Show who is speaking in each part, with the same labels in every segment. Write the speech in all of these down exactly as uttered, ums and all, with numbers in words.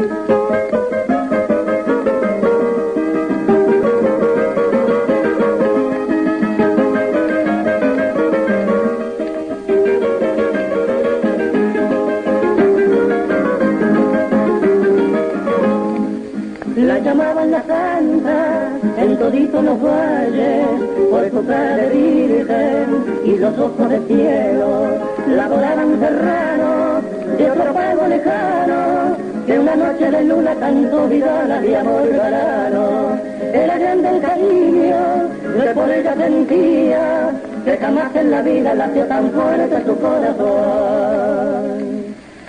Speaker 1: La llamaban la santa en toditos los valles, por su cara de virgen y los ojos de cielo. La adoraban serranos de otro pago lejano, que una noche de luna cantó vidalas de amor galano. Era grande el cariño que por ella sentía, que jamás en la vida latió tan fuerte su corazón.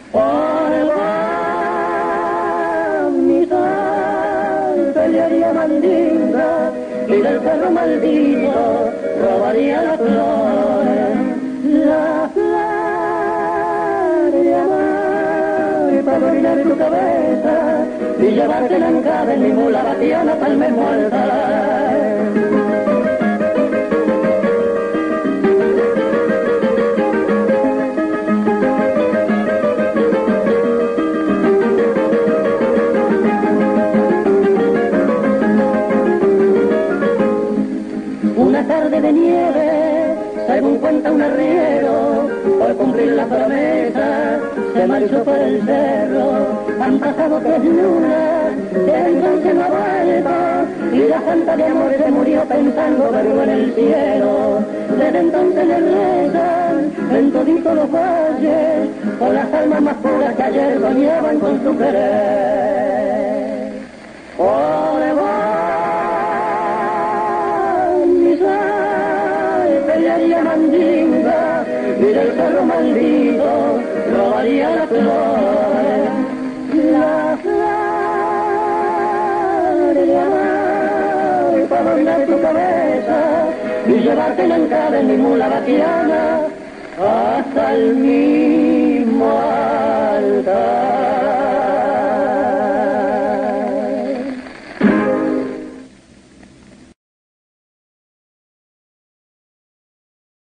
Speaker 1: Pelearía mandinga y del cerro maldito robaría las flores, las flores de amor para dominar tu cabeza y llevarte la encada en mi mula batiana hasta el mismo altar. Una tarde de nieve, según cuenta un arriero, por cumplir la promesa, se marchó por el cerro. Han pasado tres lunas, desde entonces no ha vuelto, y la santa de amor se murió pensando verlo en el cielo. Desde entonces le rezan en toditos los valles, por las almas más puras que ayer soñaban con su querer. Oh, mandinga y del cerro maldito robaría las flores, las flores de amor para dominar tu cabeza y llevarte la encada en mi mula batiana hasta el mío.